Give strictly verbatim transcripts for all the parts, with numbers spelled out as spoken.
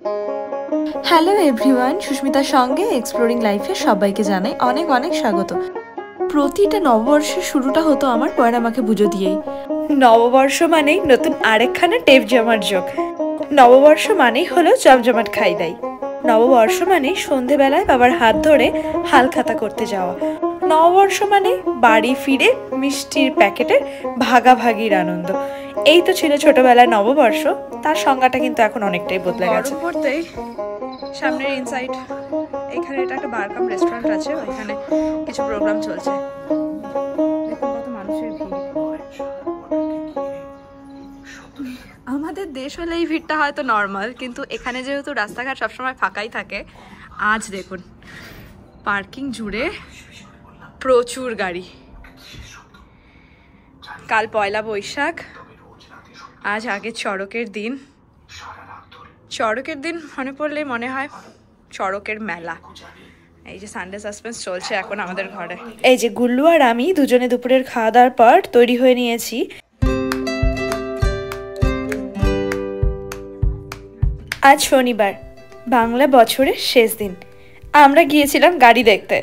Hello everyone, সুস্মিতার সঙ্গে exploring লাইফে সবাইকে জানাই অনেক অনেক স্বাগত। প্রতিটা নববর্ষের শুরুটা হতো আমার পয়লা মাকে পুজো দিয়েই। নববর্ষ মানেই নতুন আরেকখানা টেপ জমার যোগ। নববর্ষ মানেই হলো জমজমাট খাইদাই। নববর্ষ মানে সন্ধেবেলায় বাবার হাত ধরে হালখাতা করতে যাওয়া। নববর্ষ মানে বাড়ি ফিরে মিষ্টির প্যাকেটের ভাগাভাগির আনন্দ। এই তো ছিল ছোটবেলায় নববর্ষ। তার সংজ্ঞাটা কিন্তু এখন অনেকটাই বদলে গেছে। পড়তেই সামনের ইনসাইড এখানে এটা একটা বার কাম রেস্টুরেন্ট আছে, ওইখানে কিছু প্রোগ্রাম চলছে। দেখুন কত মানুষের ভিড়। আমাদের দেশ হলে এই ভিড়টা হয়তো নর্মাল, কিন্তু এখানে যেহেতু রাস্তাঘাট সবসময় ফাঁকাই থাকে, আজ দেখুন পার্কিং জুড়ে প্রচুর গাড়ি। কাল পয়লা বৈশাখ, আজ আগের চড়কের দিন। চড়কের দিন মনে পড়লে মনে হয় চড়কের মেলা। এই যে সানডে সাসপেন্স চলছে এখন আমাদের ঘরে। এই যে গুল্লু আর আমি দুজনে দুপুরের খাওয়া দাওয়ার পর তৈরি হয়ে নিয়েছি। আজ শনিবার, বাংলা বছরের শেষ দিন। আমরা গিয়েছিলাম গাড়ি দেখতে।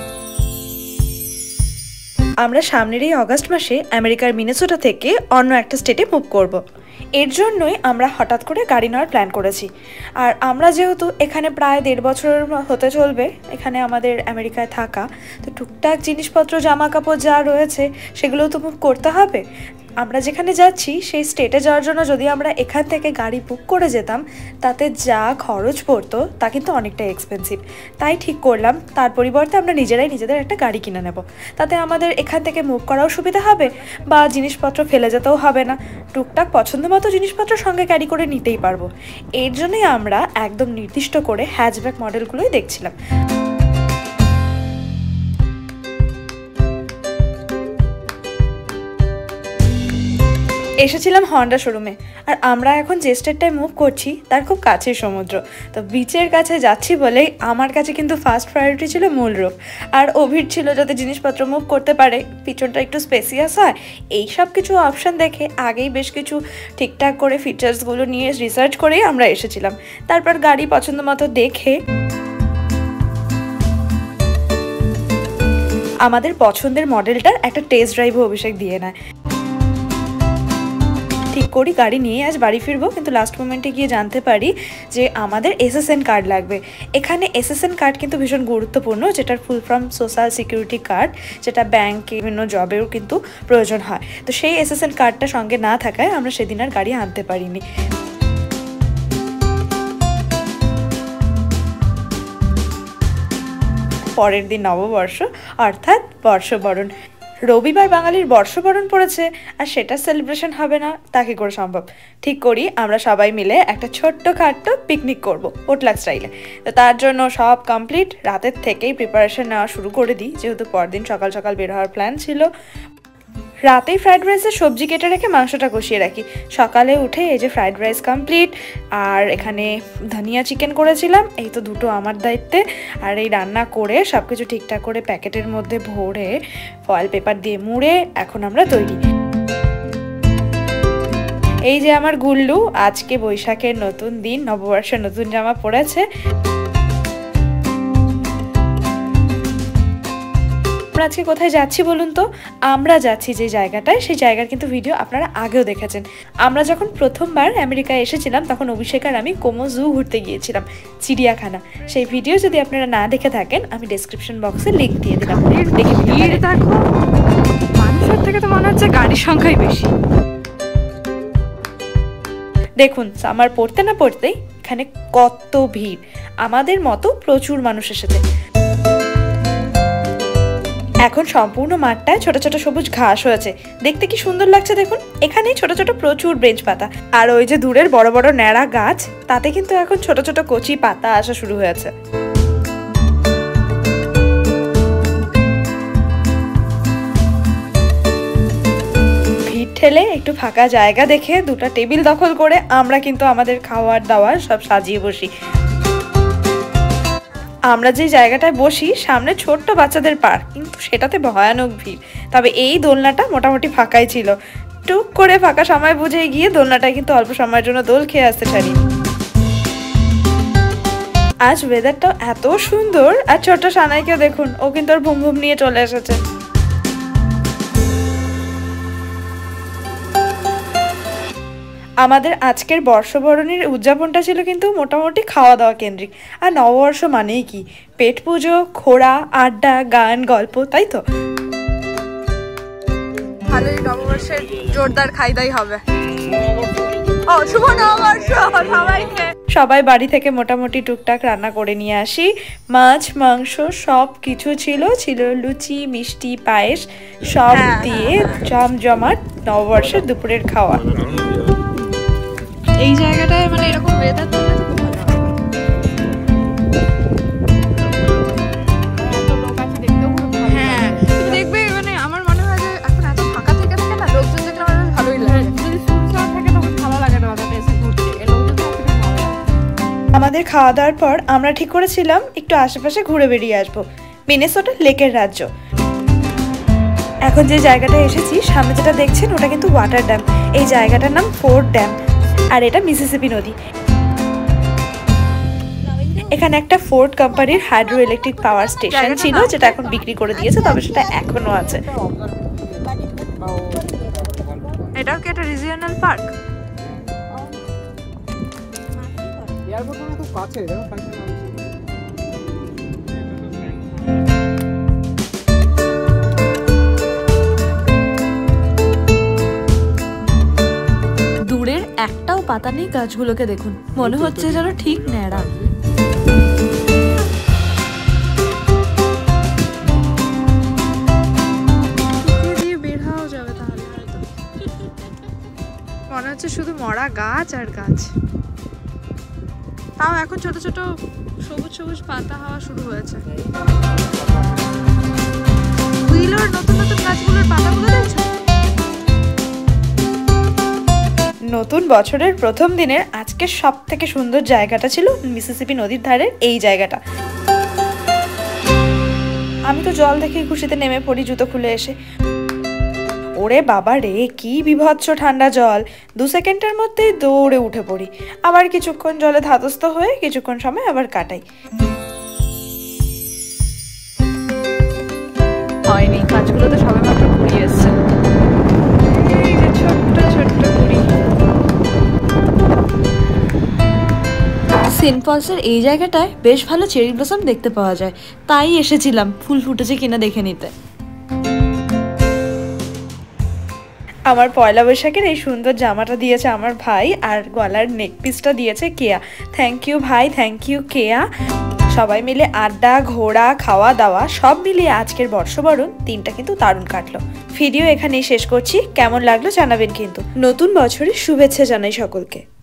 আমরা সামনের এই অগাস্ট মাসে আমেরিকার মিনেসোটা থেকে অন্য একটা স্টেটে মুভ করব। এর জন্যই আমরা হঠাৎ করে গাড়ি নেওয়ার প্ল্যান করেছি। আর আমরা যেহেতু এখানে প্রায় দেড় বছর হতে চলবে এখানে আমাদের আমেরিকায় থাকা, তো টুকটাক জিনিসপত্র জামা কাপড় যা রয়েছে সেগুলো তো মুভ করতে হবে। আমরা যেখানে যাচ্ছি সেই স্টেটে যাওয়ার জন্য যদি আমরা এখান থেকে গাড়ি বুক করে যেতাম, তাতে যা খরচ পড়তো তা কিন্তু অনেকটাই এক্সপেন্সিভ। তাই ঠিক করলাম তার পরিবর্তে আমরা নিজেরাই নিজেদের একটা গাড়ি কিনে নেব। তাতে আমাদের এখান থেকে মুভ করাও সুবিধা হবে, বা জিনিসপত্র ফেলে যেতেও হবে না। টুকটাক পছন্দ মতো জিনিসপত্র সঙ্গে ক্যারি করে নিতেই পারবো। এর জন্যই আমরা একদম নির্দিষ্ট করে হ্যাচব্যাক মডেলগুলোই দেখছিলাম। এসেছিলাম হন্ডা শোরুমে। আর আমরা এখন যে স্টেটটায় মুভ করছি তার খুব কাছেই সমুদ্র, তো বিচের কাছে যাচ্ছি বলেই আমার কাছে কিন্তু ফার্স্ট প্রায়োরিটি ছিল মূল রূপ। আর অভির ছিল যাতে জিনিসপত্র মুভ করতে পারে, পিছনটা একটু স্পেসিয়াস হয়, এই সব কিছু অপশান দেখে আগেই বেশ কিছু ঠিকঠাক করে ফিচার্সগুলো নিয়ে রিসার্চ করেই আমরা এসেছিলাম। তারপর গাড়ি পছন্দ মতো দেখে আমাদের পছন্দের মডেলটার একটা টেস্ট ড্রাইভও অভিষেক দিয়ে নেয়। ঠিক করি গাড়ি নিয়ে আজ বাড়ি ফিরবো, কিন্তু লাস্ট মোমেন্টে গিয়ে জানতে পারি যে আমাদের এসএসএন কার্ড লাগবে। এখানে এসএসএন কার্ড কিন্তু ভীষণ গুরুত্বপূর্ণ, যেটার full form social security card, যেটা ব্যাংকে বিভিন্ন জবেও কিন্তু প্রয়োজন হয়। তো সেই এসএসএন কার্ডটা সঙ্গে না থাকায় আমরা সেদিন আর গাড়ি আনতে পারিনি। পরের দিন নববর্ষ, অর্থাৎ বর্ষবরণ। রবিবার বাঙালির বর্ষবরণ পড়েছে, আর সেটা সেলিব্রেশন হবে না তা কি করে সম্ভব? ঠিক করি আমরা সবাই মিলে একটা ছোট্ট খাট্ট পিকনিক করব পোটলাক স্টাইলে। তো তার জন্য সব কমপ্লিট, রাতের থেকেই প্রিপারেশন নেওয়া শুরু করে দিই, যেহেতু পরদিন সকাল সকাল বের হওয়ার প্ল্যান ছিল। রাতেই ফ্রাইড রাইসের সবজি কেটে রেখে মাংসটা কষিয়ে রাখি। সকালে উঠে এই যে ফ্রাইড রাইস কমপ্লিট, আর এখানে ধনিয়া চিকেন করেছিলাম, এই তো দুটো আমার দায়িত্বে। আর এই রান্না করে সব কিছু ঠিকঠাক করে প্যাকেটের মধ্যে ভরে ফয়েল পেপার দিয়ে মুড়ে এখন আমরা তৈরি। এই যে আমার গুল্লু, আজকে বৈশাখের নতুন দিন, নববর্ষের নতুন জামা পরেছে। আজকে কোথায় যাচ্ছি বলুন তো? আমরা যাচ্ছি যে জায়গাটায়, সেই জায়গার কিন্তু ভিডিও আপনারা আগেও দেখেছেন। আমরা যখন প্রথমবার আমেরিকায় এসেছিলাম তখন অভিষেক আর আমি কোমো জু ঘুরতে গিয়েছিলাম, চিড়িয়াখানা। সেই ভিডিও যদি আপনারা না দেখে থাকেন আমি ডেসক্রিপশন বক্সে লিংক দিয়ে দিলাম, দেখে নিতে পারেন। মানুষের থেকে তো মনে হচ্ছে গাড়ির সংখ্যাই বেশি। দেখুন সামার পড়তে না পড়তেই এখানে কত ভিড়, আমাদের মতো প্রচুর মানুষ এসেছে। এখন সম্পূর্ণ মাঠটায় ছোট ছোট সবুজ ঘাস হয়েছে, দেখতে কি সুন্দর লাগছে দেখুন। এখানে ছোট ছোট প্রচুর ব্রেঞ্চ পাতা, আর ওই যে দূরের বড় বড় ন্যাড়া গাছ, তাতে কিন্তু এখন ছোট ছোট কচি পাতা আসা শুরু হয়েছে। ভিড় ঠেলে একটু ফাঁকা জায়গা দেখে দুটো টেবিল দখল করে আমরা কিন্তু আমাদের খাওয়ার দাওয়ার সব সাজিয়ে বসি। আমরা যে জায়গাটায় বসি সামনে ছোট্ট বাচ্চাদের পার্ক, কিন্তু সেটাতে ভয়ানক ভিড়। তবে এই দোলনাটা মোটামুটি ফাঁকাই ছিল। টুক করে ফাঁকা সময় বুঝে গিয়ে দোলনাটায় কিন্তু অল্প সময়ের জন্য দোল খেয়ে আসতে পারি। আজ ওয়েদারটাও এত সুন্দর। আর ছোট্ট সানাইকে দেখুন, ও কিন্তু ওর ভুম ভুম নিয়ে চলে এসেছে। আমাদের আজকের বর্ষবরণের উদযাপনটা ছিল কিন্তু মোটামুটি খাওয়া দাওয়া কেন্দ্রিক। আর নববর্ষ মানেই কি, পেট পুজো, ঘোরা, আড্ডা, গান, গল্প, তাই তো? ভালোই নববর্ষের জোরদার খাইদাই হবে। ও শুভ নববর্ষ সবাইকে। সবাই বাড়ি থেকে মোটামুটি টুকটাক রান্না করে নিয়ে আসি। মাছ মাংস সব কিছু ছিল, ছিল লুচি, মিষ্টি, পায়েস সব দিয়ে জমজমাট নববর্ষের দুপুরের খাওয়া। এই জায়গাটায় মানে এরকম ওয়েদার তো খুব ভালো হবে। এত লোক আছে, দেখতেও খুব ভালো। হ্যাঁ, তুমি দেখবে মানে আমার মনে হয় যে এখন এত ফাঁকা থেকে থাকে না, লোকজন দেখলে আমার ভালোই লাগে। যদি সুন্দর থাকে তখন ভালো লাগে না এসে ঘুরতে, এই লোকজন তো খুব ভালো লাগে। আমাদের খাওয়া দাওয়ার পর আমরা ঠিক করেছিলাম একটু আশেপাশে ঘুরে বেরিয়ে আসবো। মিনেসোটা লেকের রাজ্য। এখন যে জায়গাটা এসেছি, সামনে যেটা দেখছেন ওটা কিন্তু ওয়াটার ড্যাম। এই জায়গাটার নাম ফোর্ট ড্যাম, আর এটা মিসিসিপি নদী। এখানে একটা ফোর্ড কোম্পানির হাইড্রো ইলেকট্রিক পাওয়ার স্টেশন ছিল, যেটা এখন বিক্রি করে দিয়েছে, তবে সেটা এখনো আছে। এটাও কি একটা রিজিওনাল পার্ক? দূরের একটাও পাতা নেই, গাছগুলোকে দেখুন, মনে হচ্ছে যেন ঠিক ন্যাড়া। বের হওয়া যাবে তাহলে হয়তো। মনে হচ্ছে শুধু মরা গাছ আর গাছ। তাও এখন ছোট ছোট সবুজ সবুজ পাতা হওয়া শুরু হয়েছে। উইলোর নতুন নতুন গাছগুলোর পাতাগুলো দেখছো? নতুন বছরের প্রথম দিনের আজকে সব থেকে সুন্দর জায়গাটা ছিল মিসিসিপি নদীর ধারের এই জায়গাটা। আমি তো জল দেখে খুশিতে নেমে পড়ি জুতো খুলে এসে। ওরে বাবা রে, কি বিভৎস ঠান্ডা জল! দু সেকেন্ডের মধ্যেই দৌড়ে উঠে পড়ি। আবার কিছুক্ষণ জলে ধাতস্থ হয়ে কিছুক্ষণ সময় আবার কাটাই। হয়নি, কাজগুলো তো সবে মাত্র ঘুরিয়ে এসছে। এই যে ছোট্ট ছোট্ট ঘুড়ি। সেন্ট পলসের এই জায়গাটায় বেশ ভালো চেরি ব্লসম দেখতে পাওয়া যায়, তাই এসেছিলাম ফুল ফুটেছে কিনা দেখে নিতে। আমার পয়লা বৈশাখের এই সুন্দর জামাটা দিয়েছে আমার ভাই, আর গলার নেক পিসটা দিয়েছে কেয়া। থ্যাংক ইউ ভাই, থ্যাংক ইউ কেয়া। সবাই মিলে আড্ডা, ঘোরা, খাওয়া দাওয়া সব মিলিয়ে আজকের বর্ষবরণ দিনটা কিন্তু দারুণ কাটলো। ভিডিও এখানেই শেষ করছি। কেমন লাগলো জানাবেন কিন্তু। নতুন বছরের শুভেচ্ছা জানাই সকলকে।